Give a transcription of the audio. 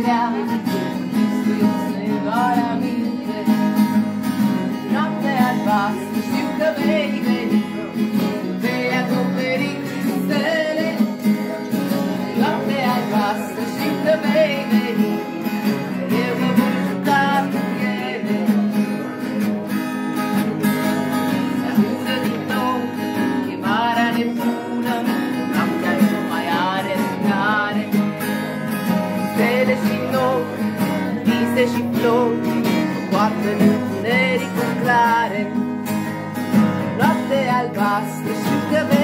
grea, misterioasă ne doar aminte. Noapte albastră, știu că vei veni, vei acoperi cu stele. Noapte albastră, știu că vei veni, eu mă voi juca cu ele. Se auză din nou chemarea nebună, noaptea nu mai are răbdare. Stele și nori, vise și flori, poartă în întunericul clare. Noapte albastră, știu că vei